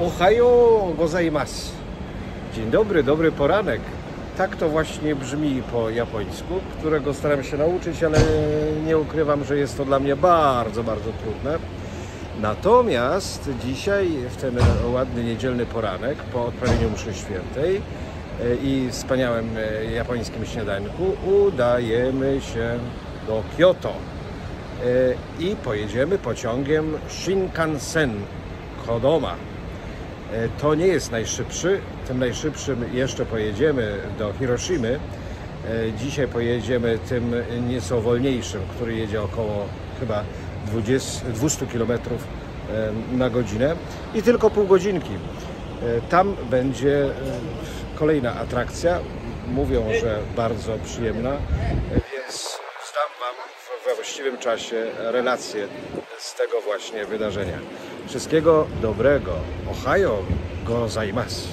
Ohayo gozaimasu. Dzień dobry, dobry poranek. Tak to właśnie brzmi po japońsku, którego staram się nauczyć, ale nie ukrywam, że jest to dla mnie bardzo, bardzo trudne. Natomiast dzisiaj, w ten ładny niedzielny poranek, po odprawieniu mszy świętej i wspaniałym japońskim śniadanku, udajemy się do Kyoto i pojedziemy pociągiem Shinkansen Kodama. To nie jest najszybszy, tym najszybszym jeszcze pojedziemy do Hiroshimy. Dzisiaj pojedziemy tym nieco wolniejszym, który jedzie około chyba 200 km na godzinę i tylko pół godzinki. Tam będzie kolejna atrakcja, mówią, że bardzo przyjemna, więc zdam Wam we właściwym czasie relację z tego właśnie wydarzenia. Wszystkiego dobrego. Ohayo gozaimasu.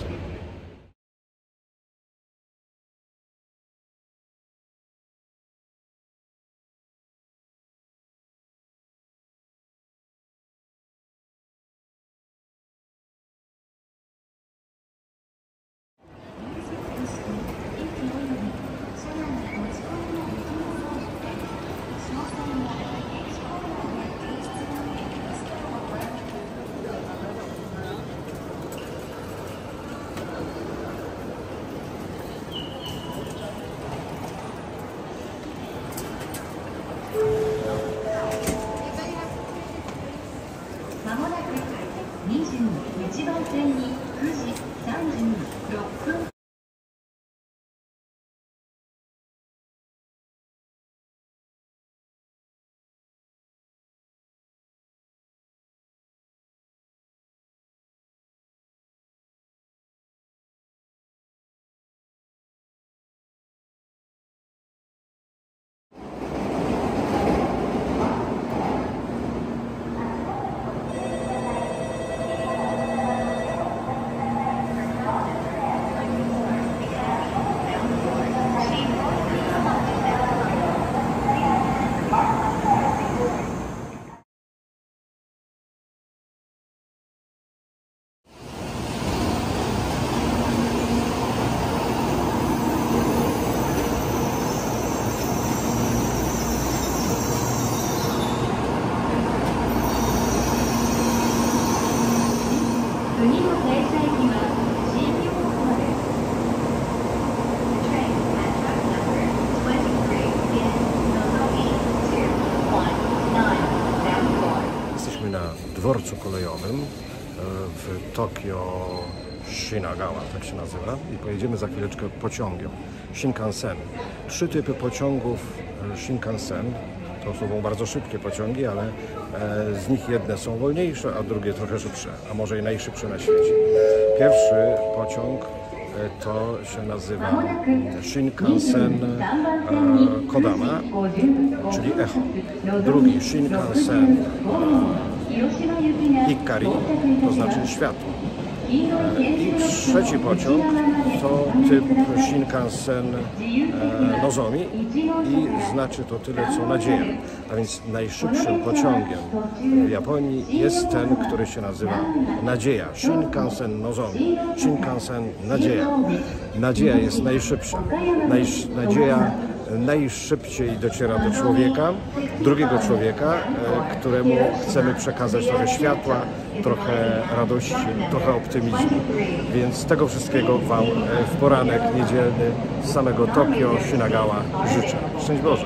Jesteśmy na dworcu kolejowym w Tokio Shinagawa, tak się nazywa, i pojedziemy za chwileczkę pociągiem Shinkansen. 3 typy pociągów Shinkansen. To są bardzo szybkie pociągi, ale z nich jedne są wolniejsze, a drugie trochę szybsze, a może i najszybsze na świecie. Pierwszy pociąg to się nazywa Shinkansen Kodama, czyli echo. Drugi Shinkansen Hikari, to znaczy światło. I trzeci pociąg to typ Shinkansen Nozomi i znaczy to tyle co nadzieja. A więc najszybszym pociągiem w Japonii jest ten, który się nazywa Nadzieja. Shinkansen Nozomi. Shinkansen Nadzieja. Nadzieja jest najszybsza. Nadzieja najszybciej dociera do człowieka, drugiego człowieka, któremu chcemy przekazać trochę światła, trochę radości, trochę optymizmu. Więc tego wszystkiego Wam w poranek niedzielny z samego Tokio Shinagawa życzę. Szczęść Boże!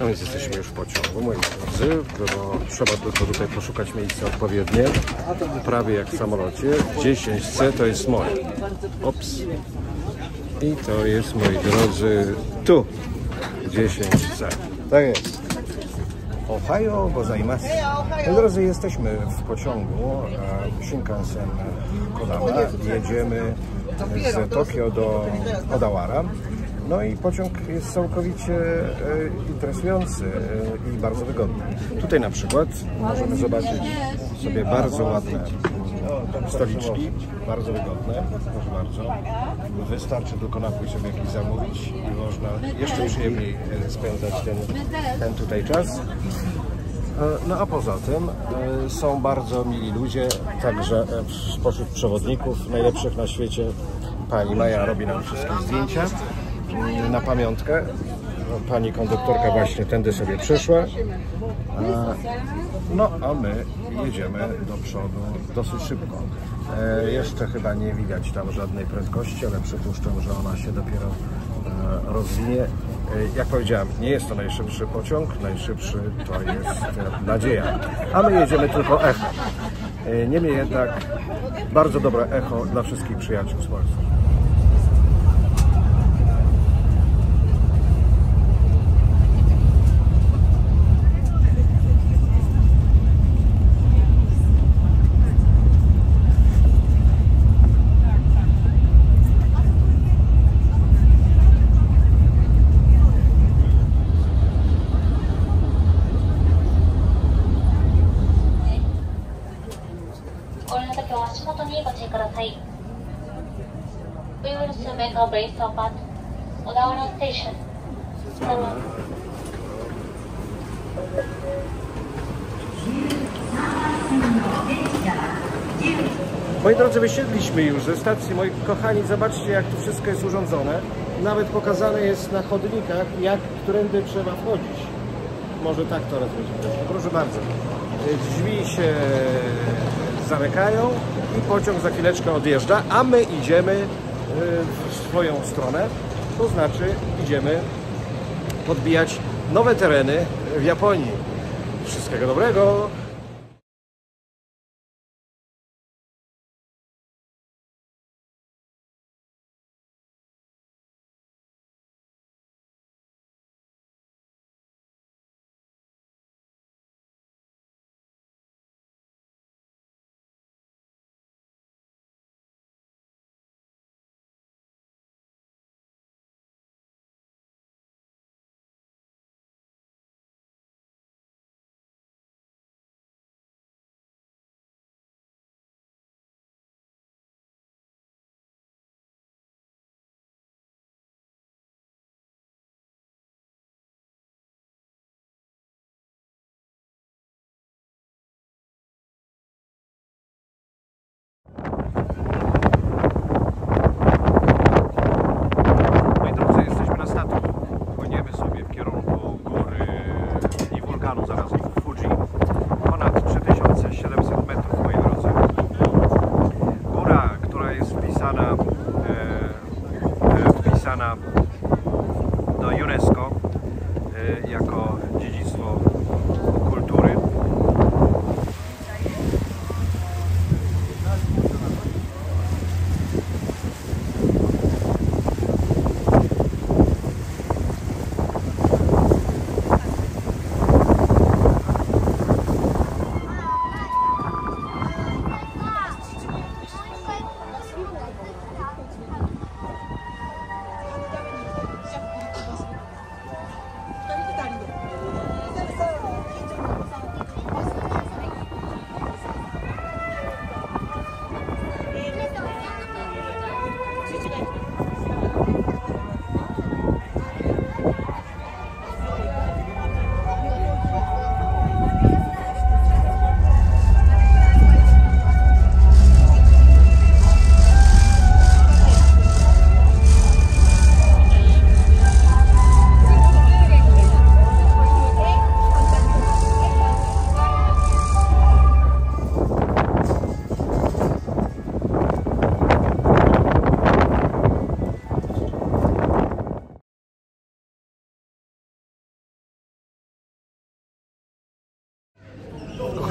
No więc jesteśmy już w pociągu, moi drodzy, bo trzeba tylko tutaj poszukać miejsca odpowiednie. Prawie jak w samolocie. 10C to jest moje. Ops. I to jest, moi drodzy, tu. 10C. Tak jest. Ohio gozaimasu. Moi drodzy, jesteśmy w pociągu Shinkansen Kodama. Jedziemy z Tokio do Odawara. No i pociąg jest całkowicie interesujący i bardzo wygodny. Tutaj na przykład możemy zobaczyć sobie bardzo ładne stoliczki, bardzo wygodne, proszę bardzo. Wystarczy tylko napój sobie jakiś zamówić i można jeszcze przyjemniej spędzać ten tutaj czas. No a poza tym są bardzo mili ludzie, także spośród przewodników najlepszych na świecie pani Maja robi nam wszystkie zdjęcia na pamiątkę. Pani konduktorka właśnie tędy sobie przyszła. No a my jedziemy do przodu dosyć szybko. Jeszcze chyba nie widać tam żadnej prędkości, ale przypuszczam, że ona się dopiero rozwinie. Jak powiedziałem, nie jest to najszybszy pociąg, najszybszy to jest nadzieja. A my jedziemy tylko echo. Niemniej jednak bardzo dobre echo dla wszystkich przyjaciół z Polski. We will soon make a break stop at Odawara Station. Moi drodzy, wysiedliśmy już ze stacji. Moi kochani, zobaczcie, jak tu wszystko jest urządzone. Nawet pokazane jest na chodnikach, którędy trzeba wchodzić. Może tak to rozwiązać. Proszę bardzo. Drzwi się zamykają i pociąg za chwileczkę odjeżdża, a my idziemy w swoją stronę, to znaczy idziemy podbijać nowe tereny w Japonii. Wszystkiego dobrego!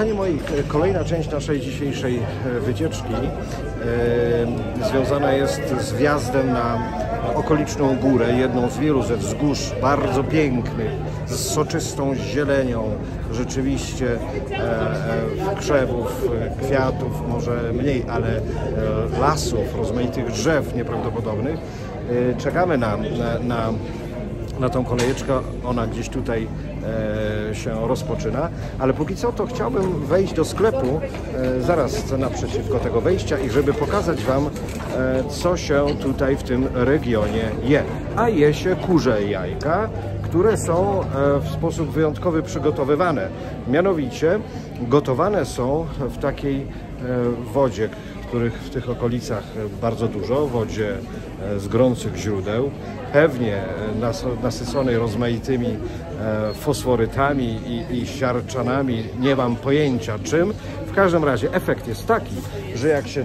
Kochani moi, kolejna część naszej dzisiejszej wycieczki związana jest z wjazdem na okoliczną górę, jedną z wielu ze wzgórz bardzo pięknych, z soczystą zielenią, rzeczywiście krzewów, kwiatów, może mniej, ale lasów, rozmaitych drzew nieprawdopodobnych. Czekamy na tą kolejeczkę, ona gdzieś tutaj się rozpoczyna, ale póki co to chciałbym wejść do sklepu, zaraz naprzeciwko tego wejścia i żeby pokazać Wam, co się tutaj w tym regionie je. A je się kurze jajka, które są w sposób wyjątkowy przygotowywane. Mianowicie gotowane są w takiej wodzie, których w tych okolicach bardzo dużo, wodzie z gorących źródeł, pewnie nasyconej rozmaitymi fosforytami i siarczanami, nie mam pojęcia czym. W każdym razie efekt jest taki, że jak się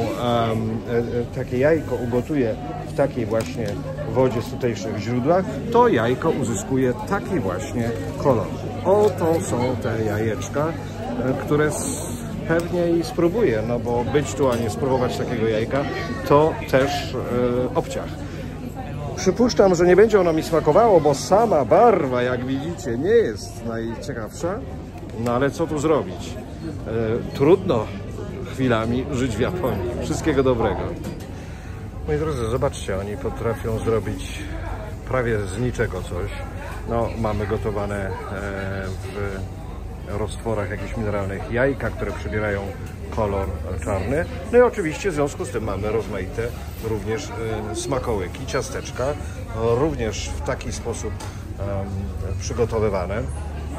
takie jajko ugotuje w takiej właśnie wodzie z tutejszych źródłach, to jajko uzyskuje taki właśnie kolor. Oto są te jajeczka, które pewnie i spróbuję, no bo być tu, a nie spróbować takiego jajka, to też obciach. Przypuszczam, że nie będzie ono mi smakowało, bo sama barwa, jak widzicie, nie jest najciekawsza. No ale co tu zrobić? Trudno chwilami żyć w Japonii. Wszystkiego dobrego. Moi drodzy, zobaczcie, oni potrafią zrobić prawie z niczego coś. No, mamy gotowane w roztworach jakichś mineralnych jajka, które przybierają kolor czarny. No i oczywiście w związku z tym mamy rozmaite również smakołyki, ciasteczka, również w taki sposób przygotowywane.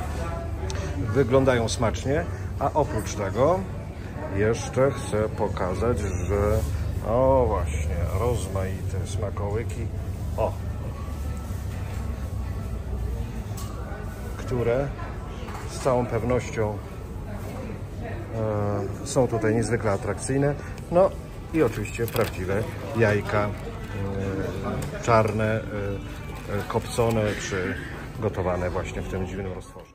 Wyglądają smacznie, a oprócz tego jeszcze chcę pokazać, że o właśnie, rozmaite smakołyki, które z całą pewnością są tutaj niezwykle atrakcyjne. No i oczywiście prawdziwe jajka czarne, kopcone czy gotowane właśnie w tym dziwnym roztworze.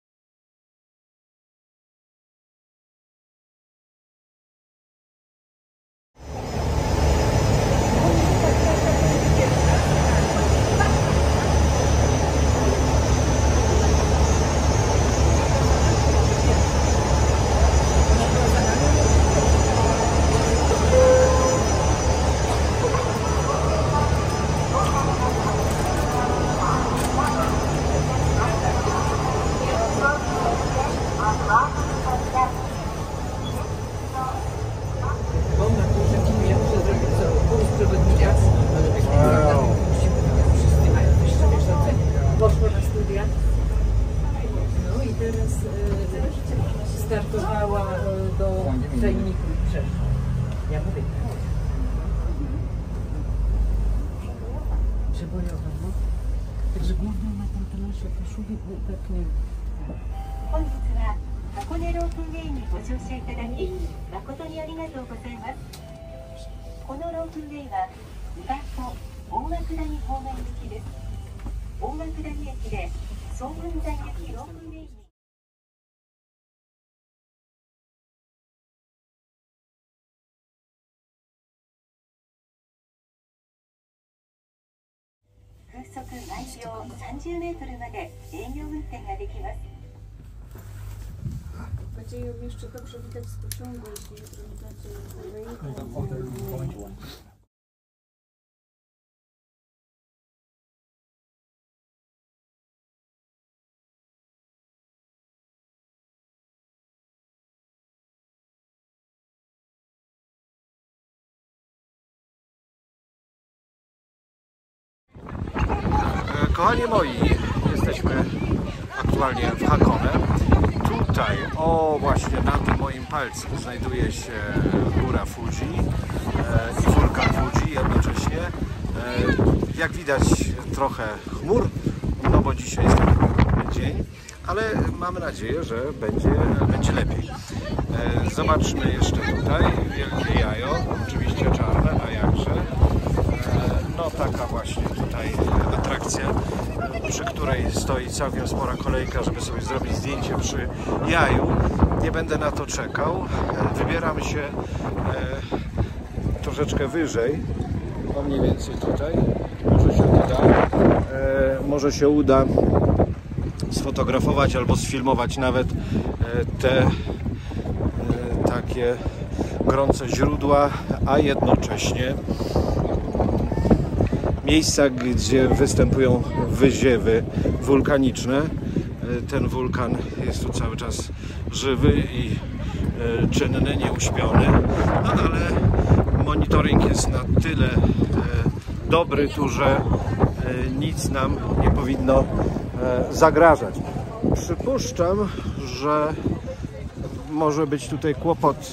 Poszło na studia. No i teraz startowała do tajników i przeszła. Ja mówię tak. Przebojowa, no. Także głównie na Pantelosie koszuli tak nie... 本日は箱根ロープウェイにご乗車いただき誠にありがとうございます。このロープウェイは宇賀と大涌谷方面行きです。大涌谷駅で総雲山行きロープウェイに風速毎秒30メートルまで営業運転ができます。 Nadzieję jeszcze dobrze widać z pociągu, jeśli jutro nie będzie wyjątku. Kochani moi, jesteśmy aktualnie w Hakone. Tutaj, o właśnie na tym moim palcu znajduje się góra Fuji i wulkan Fuji jednocześnie. Jak widać trochę chmur, no bo dzisiaj jest dzień, ale mamy nadzieję, że będzie lepiej. Zobaczmy jeszcze tutaj wielkie jajo, oczywiście czarne, a jakże. No taka właśnie tutaj atrakcja, przy której stoi całkiem spora kolejka, żeby sobie zrobić zdjęcie przy jaju. Nie będę na to czekał. Wybieram się troszeczkę wyżej, no mniej więcej tutaj. Może się uda sfotografować albo sfilmować nawet te takie gorące źródła, a jednocześnie miejsca, gdzie występują wyziewy wulkaniczne. Ten wulkan jest tu cały czas żywy i czynny, nieuśpiony, no ale monitoring jest na tyle dobry tu, że nic nam nie powinno zagrażać. Przypuszczam, że może być tutaj kłopot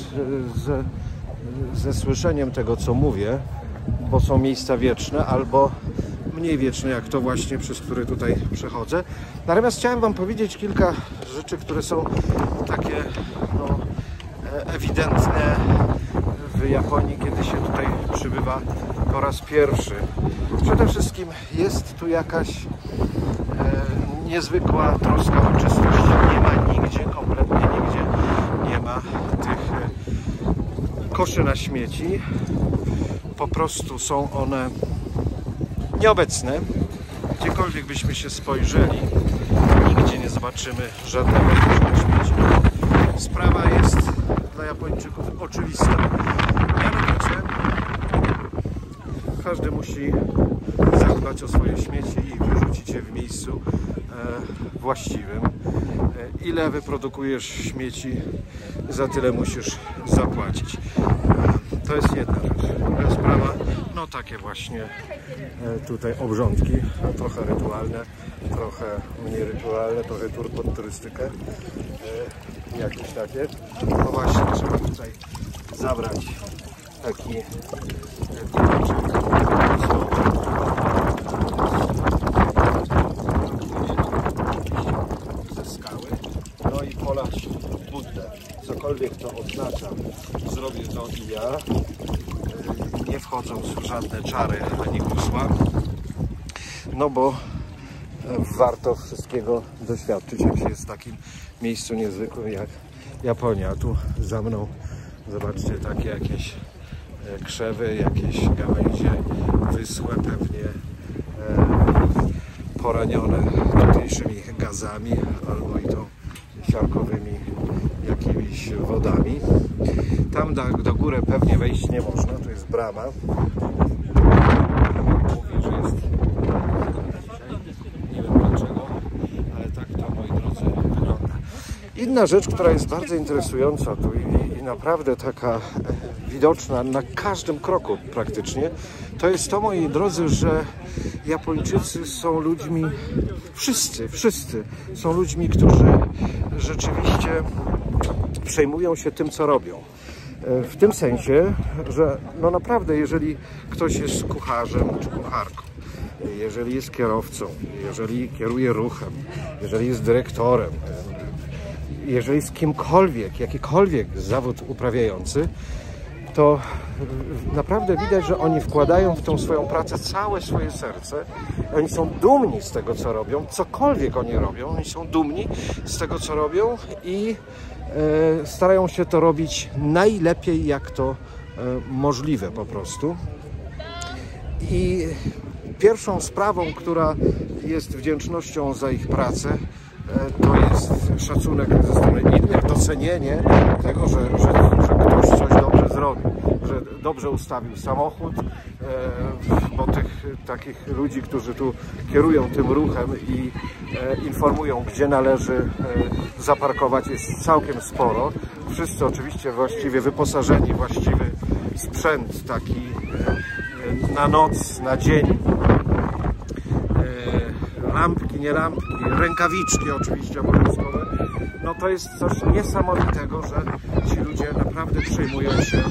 ze słyszeniem tego, co mówię, bo są miejsca wieczne albo mniej wieczne, jak to właśnie, przez które tutaj przechodzę. Natomiast chciałem Wam powiedzieć kilka rzeczy, które są takie no, ewidentne w Japonii, kiedy się tutaj przybywa po raz pierwszy. Przede wszystkim jest tu jakaś niezwykła troska o czystość. Nie ma nigdzie, kompletnie nigdzie nie ma tych koszy na śmieci. Po prostu są one nieobecne. Gdziekolwiek byśmy się spojrzeli, nigdzie nie zobaczymy żadnego kosza na śmieci. Sprawa jest dla Japończyków oczywista. Mianowicie każdy musi zadbać o swoje śmieci i wyrzucić je w miejscu właściwym. Ile wyprodukujesz śmieci, za tyle musisz zapłacić. To jest jedna rzecz. Druga sprawa, no takie właśnie tutaj obrządki, trochę rytualne, trochę mniej rytualne, trochę tur pod turystykę, jakieś takie. No właśnie, trzeba tutaj zabrać taki ze skały, no i polać Buddę. Cokolwiek to oznacza, zrobię to i ja, nie wchodząc w żadne czary ani kusła, no bo warto wszystkiego doświadczyć, jak się jest w takim miejscu niezwykłym jak Japonia. Tu za mną zobaczcie takie jakieś krzewy, jakieś gałęzie wyschłe, pewnie poranione tutejszymi gazami albo i to siarkowymi jakimiś wodami. Tam do góry pewnie wejść nie można, to jest brama. Mówię, że jest nie wiem dlaczego, ale tak to, moi drodzy, wygląda. Inna rzecz, która jest bardzo interesująca tu i naprawdę taka widoczna na każdym kroku praktycznie, to jest to, moi drodzy, że Japończycy są ludźmi, wszyscy są ludźmi, którzy rzeczywiście przejmują się tym, co robią. W tym sensie, że no naprawdę, jeżeli ktoś jest kucharzem czy kucharką, jeżeli jest kierowcą, jeżeli kieruje ruchem, jeżeli jest dyrektorem, jeżeli jest kimkolwiek, jakikolwiek zawód uprawiający, to naprawdę widać, że oni wkładają w tą swoją pracę całe swoje serce. Oni są dumni z tego, co robią, cokolwiek oni robią, oni są dumni z tego, co robią i starają się to robić najlepiej, jak to możliwe po prostu. I pierwszą sprawą, która jest wdzięcznością za ich pracę, to jest szacunek ze strony innych, docenienie tego, że ktoś coś dobrze zrobił, że dobrze ustawił samochód, bo tych takich ludzi, którzy tu kierują tym ruchem i informują, gdzie należy zaparkować, jest całkiem sporo. Wszyscy oczywiście właściwie wyposażeni, właściwy sprzęt taki na noc, na dzień. Lampki, nie lampki, rękawiczki oczywiście obowiązkowe. No to jest coś niesamowitego, że ci ludzie naprawdę przejmują się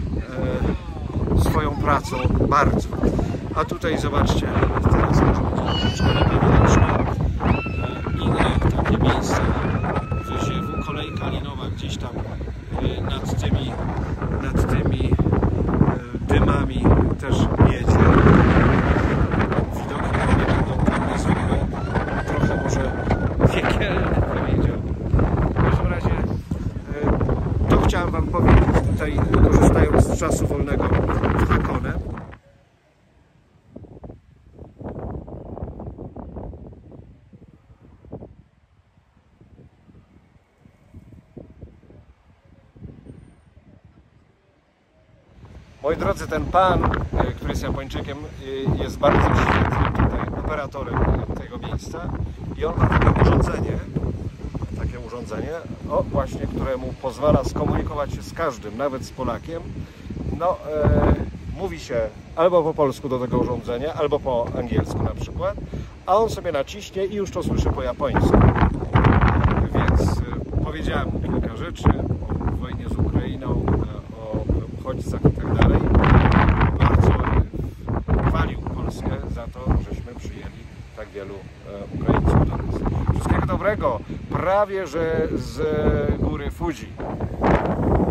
swoją pracą bardzo. A tutaj zobaczcie, teraz może być troszeczkę lepiej widoczne inne takie miejsca wyziewu. Kolejka linowa gdzieś tam nad tymi dymami też jedzie. tutaj korzystając z czasu wolnego w Hakone. Moi drodzy, ten pan, który jest Japończykiem, jest bardzo świetnym tutaj operatorem tego miejsca i on ma takie urządzenie, o właśnie, któremu pozwala skomunikować się z każdym, nawet z Polakiem. No, mówi się albo po polsku do tego urządzenia, albo po angielsku na przykład, a on sobie naciśnie i już to słyszy po japońsku. Więc powiedziałem mu kilka rzeczy o wojnie z Ukrainą, o uchodźcach i tak dalej. Bardzo chwalił Polskę za to, żeśmy przyjęli tak wielu Ukraińców do nas. Wszystkiego dobrego, prawie że z góry Fuji.